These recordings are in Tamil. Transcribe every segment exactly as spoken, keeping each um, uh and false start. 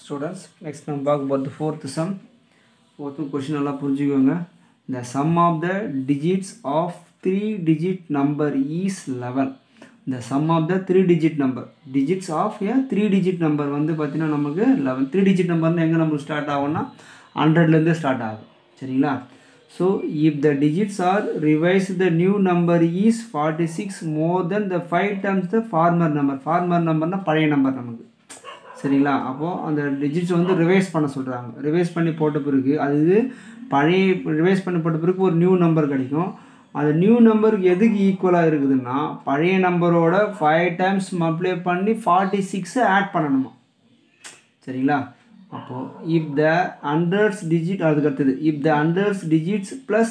students, next நம்ம பார்க்க போகிறது fourth sum. fourth question நல்லா புரிஞ்சுக்கோங்க. The sum of the digits of three digit number is eleven. The sum of the three digit number digits of a three digit number வந்து பார்த்தீங்கன்னா நமக்கு eleven. three digit number வந்து எங்கே நமக்கு ஸ்டார்ட் ஆகும்னா ஹண்ட்ரட்லேருந்து ஸ்டார்ட் ஆகும். சரிங்களா? So if the digits are revised, the new number is forty-six more than the five times the former number. Former number na பழைய நம்பர் நமக்கு. சரிங்களா? அப்போ அந்த டிஜிட்ஸ் வந்து ரிவைஸ் பண்ண சொல்றாங்க. ரிவைஸ் பண்ணி போட்ட பிறகு அது பழைய ரிவைஸ் பண்ணி போட்ட பிறகு ஒரு நியூ நம்பர் கிடைக்கும். அந்த நியூ நம்பருக்கு எதுக்கு ஈக்குவலா இருக்குதுன்னா பழைய நம்பரோட five டைம்ஸ் மல்டிப்ளை பண்ணி forty-six ஆட் பண்ணணுமா. சரிங்களா? அப்போ if the hundreds digit அதுக்கு அடுத்தது if the hundreds digits plus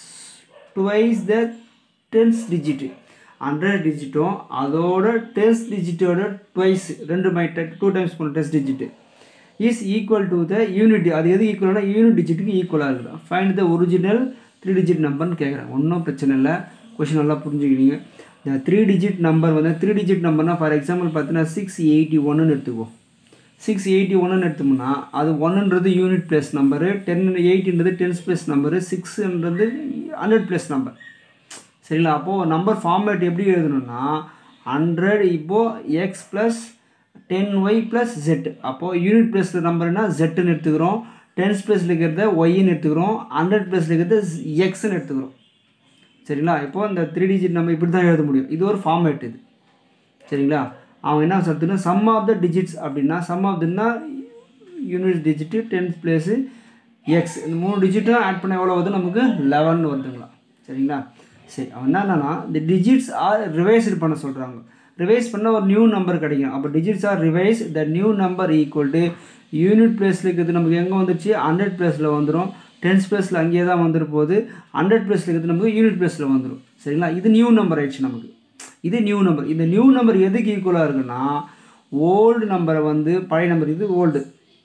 twice the tens digit hundred டிஜிட்டும் அதோட டென்ஸ் டிஜிட்டோட twice ரெண்டு பை two டைம்ஸ் பண்ண tens digit is equal to the unit. அது எது ஈக்குவல்னா யூனிட் டிஜிட்டுக்கு ஈக்குவலாக இருக்குது. Find the original three digit நம்பர்னு கேட்குறாங்க. ஒன்றும் பிரச்சனை இல்லை, கொஷின் நல்லா புரிஞ்சுக்கிறீங்க. இந்த த்ரீ டிஜிட் நம்பர் வந்து த்ரீ டிஜிட் நம்பர்னால் ஃபார் எக்ஸாம்பிள் பார்த்தீங்கன்னா சிக்ஸ் எயிட்டி ஒன்றுன்னு எடுத்துக்குவோம். சிக்ஸ் எயிட்டி ஒன்றுன்னு எடுத்தோம்னா அது ஒன்றுன்றது யூனிட் பிளேஸ் நம்பரு, டென் எயிட்டின்றது டென்ஸ் பிளேஸ் நம்பரு, சிக்ஸுன்றது ஹண்ட்ரட் பிளேஸ் நம்பர். சரிங்களா? அப்போது நம்பர் ஃபார்மேட் எப்படி எழுதணும்னா ஹண்ட்ரட் இப்போது x plus ten y plus z. அப்போது யூனிட் பிளேஸ் நம்பர்னா ஜெட்டுன்னு எடுத்துக்கிறோம், டென்ஸ் பிளேஸில் இருக்கிறத ஒய்ன்னு எடுத்துக்கிறோம், ஹண்ட்ரட் பிளேஸில் இருக்கிறத எக்ஸ்ன்னு எடுத்துக்கிறோம். சரிங்களா? இப்போது இந்த த்ரீ டிஜிட் நம்ம இப்படி தான் எழுத முடியும். இது ஒரு ஃபார்மேட் இது. சரிங்களா? அவங்க என்ன சொல்லுதுன்னா சம் ஆஃப் த டிஜிட்ஸ் அப்படின்னா சம் ஆஃப் தின்னா unit digit tenth place x இந்த மூணு டிஜிட்டும் ஆட் பண்ண எவ்வளோ வருது நமக்கு லெவன் வருதுங்களா. சரிங்களா? சரி, அவன் என்னன்னா இந்த டிஜிட்ஸ் ஆர் ரிவைஸ்டு பண்ண சொல்கிறாங்க. ரிவைஸ் பண்ண ஒரு நியூ நம்பர் கிடைக்கும். அப்போ digits are revise the new number equal to unit பிளேஸில் இருக்கிறது நமக்கு எங்கே வந்துடுச்சு ஹண்ட்ரட் பிளேஸில் வந்துடும், டென்ஸ் பிளேஸில் அங்கேயே தான் வந்துரு போகுது, ஹண்ட்ரட் பிளேஸில் இருக்கிறது நமக்கு யூனிட் பிளேஸில் வந்துடும். சரிங்களா? இது நியூ நம்பர் ஆயிடுச்சு நமக்கு. இது நியூ நம்பர். இந்த நியூ நம்பர் எதுக்கு ஈக்குவலாக இருக்குன்னா ஓல்டு நம்பரை வந்து பழைய நம்பர் இது ஓல்டு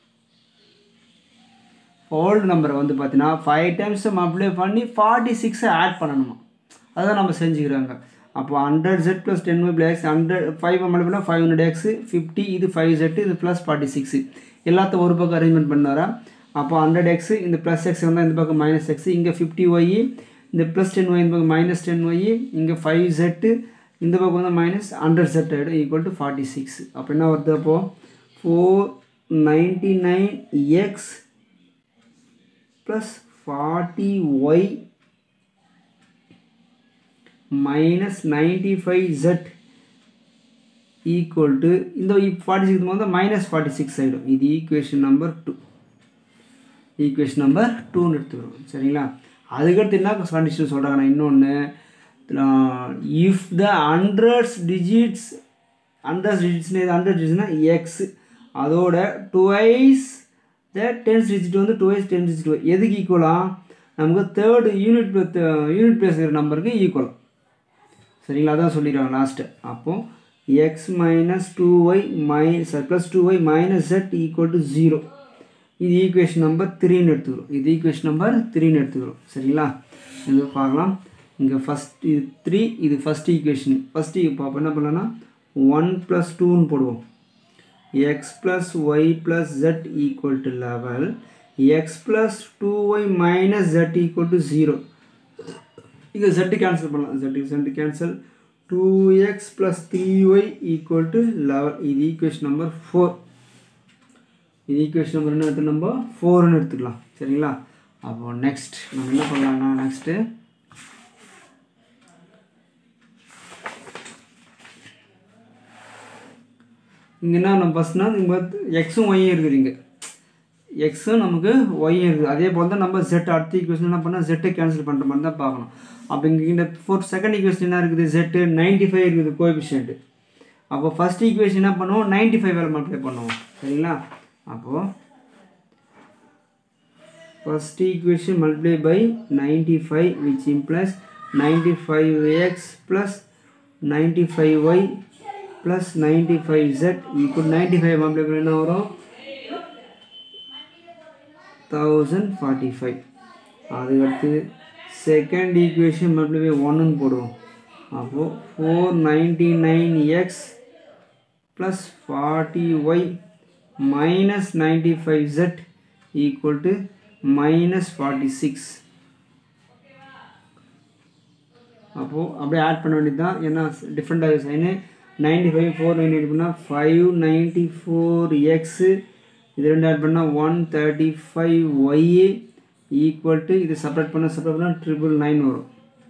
ஓல்டு நம்பரை வந்து பார்த்தீங்கன்னா ஃபைவ் டைம்ஸ் மல்டிப்ளை பண்ணி ஃபார்ட்டி சிக்ஸை ஆட் பண்ணணுமா. அதுதான் நம்ம செஞ்சுக்கிறாங்க. அப்போ hundred z plus ten y plus hundred five multiply five hundred x fifty இது ஃபைவ் ஜெட்டு இது ப்ளஸ் ஃபார்ட்டி சிக்ஸு எல்லாத்தையும் ஒரு பக்கம் அரேஞ்ச்மெண்ட் பண்ணாரா. அப்போ ஹண்ட்ரட் எக்ஸு இந்த ப்ளஸ் எக்ஸ் வந்தால் இந்த பக்கம் மைனஸ் எக்ஸு, இங்கே ஃபிஃப்டி ஒய் இந்த ப்ளஸ் டென் ஒய் இந்த பக்கம் மைனஸ் டென் ஒய், இங்கே ஃபைவ் ஜெட்டு இந்த பக்கம் வந்து மைனஸ் ஹண்ட்ரட் செட் ஆகிடும் ஈக்குவல் டு ஃபார்ட்டி சிக்ஸ். அப்போ என்ன வருது அப்போது four ninety nine x plus forty y minus ninety five z equal to இந்த ஃபார்ட்டி சிக்ஸ் வந்து மைனஸ் ஃபார்ட்டி சிக்ஸ் ஆகிடும். இது equation number two. Equation number டூன்னு எடுத்துக்கிறோம். சரிங்களா? அதுக்கடுத்து என்ன கண்டிஷன் சொல்கிறாங்கன்னா இன்னொன்று if the hundreds digits hundreds digits இது ஹண்ட்ரட் டிஜிட்ஸ்னா எக்ஸ் அதோட twice the tens digit வந்து twice tens digit எதுக்கு ஈக்குவலாக நமக்கு தேர்டு யூனிட் யூனிட் பிளேஸ் இருக்கிற நம்பருக்கு ஈக்குவல். சரிங்களா? அதான் சொல்லிடுறாங்க லாஸ்ட்டு. அப்போது x minus two y minus plus two y minus z equal to zero. இது ஈக்குவேஷன் நம்பர் த்ரீன்னு எடுத்துக்கிறோம். இது ஈக்குவேஷன் நம்பர் த்ரீன்னு எடுத்துக்கிறோம். சரிங்களா? இது பார்க்கலாம். இங்கே ஃபஸ்ட் இது த்ரீ இது ஃபஸ்ட் ஈக்குவேஷன். ஃபஸ்ட்டு இப்போ அப்போ என்ன பண்ணலான்னா ஒன் ப்ளஸ் டூன்னு போடுவோம். X plus y plus z equal to eleven, x plus two y minus z equal to zero. இங்கே ஜெட்டு கேன்சல் பண்ணலாம். Z z cancel two x plus three y equal to eleven. இது ஈக்குவேஷன் நம்பர் ஃபோர். இது ஈக்குவேஷன் நம்பர் என்ன எடுத்து நம்ம ஃபோர்னு எடுத்துக்கலாம். சரிங்களா? அப்போ நெக்ஸ்ட் நம்ம என்ன பண்ணலாம்னா நெக்ஸ்ட்டு இங்கே என்ன நம்ம ஃபஸ்ட்னா இங்கே எக்ஸும் ஒய்யும் இருக்குது. இங்கே எக்ஸும் நமக்கு ஒய்யும் இருக்குது. அதே போல் தான் நம்ம ஜெட் அடுத்த ஈக்குவேஷன் என்ன பண்ணால் ஜெட்டை கேன்சல் பண்ணுற மாதிரி தான் பார்க்கணும். அப்போ இங்கே இந்த ஃபோர்த் செகண்ட் ஈக்குவேஷன் என்ன இருக்குது ஜெட்டு நைன்ட்டி ஃபைவ் இருக்குது கோஎஃபிஷியன்ட். அப்போ ஃபஸ்ட் ஈக்குவேஷன் என்ன பண்ணுவோம் நைன்ட்டி ஃபைவ் வேலை மல்டிப்ளை பண்ணுவோம். சரிங்களா? அப்போது first equation multiply by ninety five which implies ninety five x plus ninety five y plus ninety five z equal ninety five multiply பண்ண என்ன வரும் தௌசண்ட் ஃபார்ட்டி ஃபைவ். அதுக்கடுத்து செகண்ட் ஈக்குவேஷன் மல்டிப்ளை பை ஒன்றுன்னு போடுவோம். அப்போது four ninety nine x plus forty y minus ninety-five z equal to minus forty-six. அப்போ அப்படியே ஆட் பண்ண வேண்டியதுதான். ஏன்னா டிஃப்ரெண்ட் ஆகுது சைனு. ninety-five four ninety-eight பண்ணால் five ninety-four x, இது ரெண்டு ஆட் பண்ணால் one thirty-five y equal to இது செப்பரேட் பண்ண செப்பரேட் பண்ணால் ட்ரிபிள் நைன் வரும்.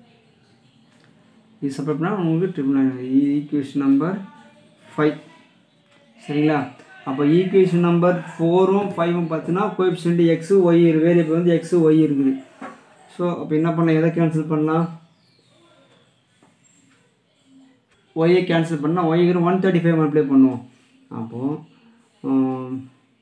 இது செப்பரேட் பண்ணால் உங்களுக்கு ட்ரிபிள் நைன் வரும். Equation number five. சரிங்களா? அப்போ ஈக்குவேஷன் நம்பர் ஃபோரும் ஃபைவும் பார்த்தீங்கன்னா கோஎஃபிஷியன்ட் எக்ஸு ஒய் வேரியபிள் வந்து எக்ஸு ஒய் இருக்குது. ஸோ அப்போ என்ன பண்ணலாம், எதை கேன்சல் பண்ணலாம், ஒய்யை கேன்சல் பண்ணால் ஒய்க்கு ஒன் தேர்ட்டி ஃபைவ் அப்ளை பண்ணுவோம். அப்போது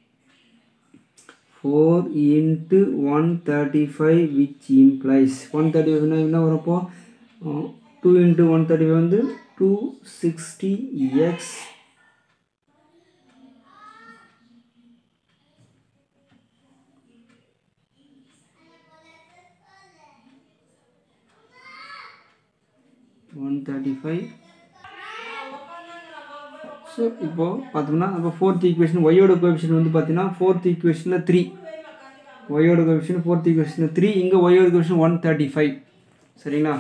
four into one thirty five which implies one thirty ஃபைவ்னா என்ன வரப்போ two into one thirty five வந்து two sixty x one thirty five. So இப்போது பார்த்தோம்னா அப்போ ஃபோர்த் ஈக்குவேஷன் ஒய்யோட கோஎஃபிஷியன்ட் வந்து பார்த்தீங்கன்னா ஃபோர்த் ஈக்குவேஷனில் த்ரீ, ஒய்யோட கோஎஃபிஷியன்ட் ஃபோர்த் ஈக்குவேஷனில் த்ரீ, இங்கே ஒய்யோட கோஎஃபிஷியன்ட் ஒன் தேர்ட்டி ஃபைவ். சரிங்களா?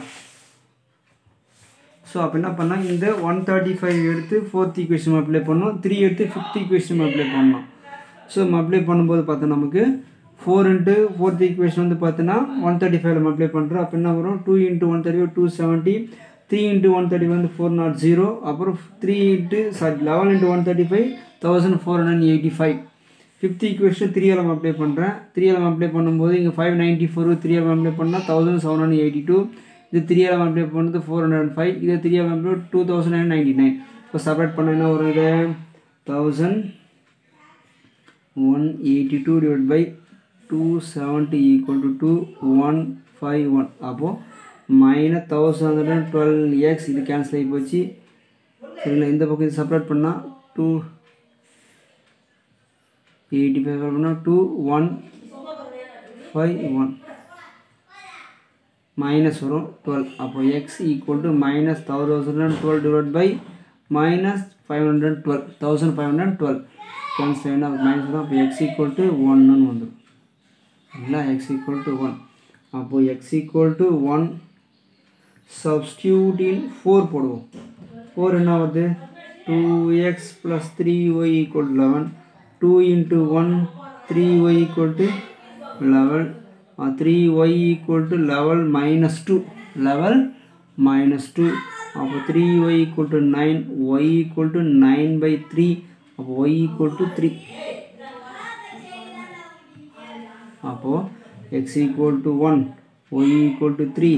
ஸோ அப்போ என்ன பண்ணால் இந்த ஒன் தேர்ட்டி ஃபைவ் எடுத்து ஃபோர்த் ஈக்குவேஷன் அப்ளை பண்ணோம், த்ரீ எடுத்து ஃபிஃப்த் ஈக்குவேஷன் அப்ளை பண்ணோம். ஸோ நம்ம அப்ளை பண்ணும்போது பார்த்தா நமக்கு ஃபோர் இன்ட்டு ஃபோர்த் ஈக்குவேஷன் வந்து பார்த்தோன்னா ஒன் தேர்ட்டி ஃபைவ் நம்ம அப்ளை பண்ணுறோம். அப்போ என்ன வரும், two into one thirty five two seventy, three into one thirty வந்து ஃபோர் நாட் ஜீரோ, அப்புறம் three into sorry eleven into one thirty five thousand four hundred eighty five. Fifth equation three எல்லாம் அப்ளை பண்ணுறேன். த்ரீ எல்லாம் அப்ளை பண்ணும்போது இங்கே ஃபைவ் நைன்ட்டி ஃபோர் த்ரீ எல்லாம் அப்ளை பண்ணால் thousand seven hundred eighty two, இது த்ரீ எல்லாம் அப்ளை பண்ணது ஃபோர் ஹண்ட்ரட் ஃபைவ், இது த்ரீ எல்லாம் apply two thousand nine ninety nine. இப்போ செப்பரேட் பண்ண என்ன ஒரு இது thousand one eighty two divide by two seventy equal to two one five one. அப்போது minus thousand hundred and twelve x இது கேன்சல் ஆகி போச்சு. சரிங்களா? இந்த பக்கம் இது செப்பரேட் பண்ணால் டூ எயிட்டி ஃபைவ் பண்ணால் two one five one minus வரும் டுவெல். அப்போது x equal to minus thousand and twelve divide by minus five hundred twelve thousand five hundred twelve cancel ஆகினா மைனஸ் வரும். அப்போ எக்ஸ் ஈக்குவல் டு ஒன்னு வந்துடும். சரிங்களா? X equal to one. அப்போது x equal to one substitute in four போடுவோம். four என்ன வருது, two x plus three y equal to eleven, two into one three y equal to eleven, uh, three y equal to eleven minus two, eleven minus two, அப்போ three y equal to nine, y equal to nine by three, அப்போ y equal to three. அப்போ x equal to one, y equal to three.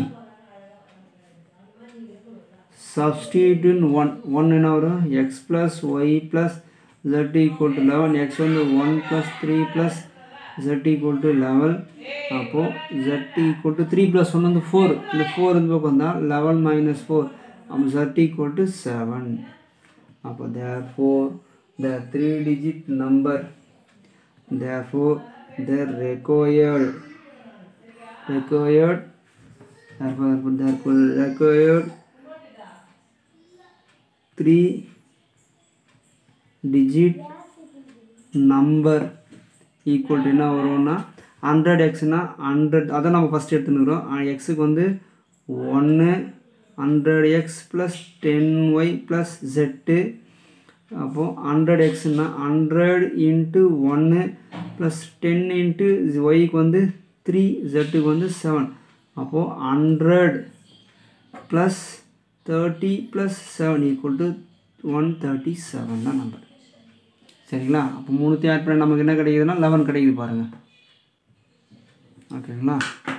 Substitute in one, one என்ன வரும், x plus y plus z equal to eleven, x வந்து one plus three plus z equal to eleven, அப்போ z equal to three plus one வந்து four, இந்த four இந்த பக்கம் வந்தால் eleven minus four, அப்போ z equal to seven. அப்போ therefore the three digit number, therefore the required required therefore therefore required three digit number equal to என்ன வரும்னா hundred x னா hundred, அதை நம்ம ஃபஸ்ட் எடுத்துக்கிறோம். எக்ஸுக்கு வந்து ஒன்று hundred x plus ten y plus z, அப்போது hundred x னா hundred into ஒன்று plus ten into yக்கு வந்து three, zக்கு வந்து seven, அப்போது hundred plus thirty plus seven equal to one thirty-seven தான் நம்பர். சரிங்களா? அப்போ மூணுத்தையும் ஆட் பண்ண நமக்கு என்ன கிடைக்குதுன்னா eleven கிடைக்குது பாருங்கள். ஓகேங்களா?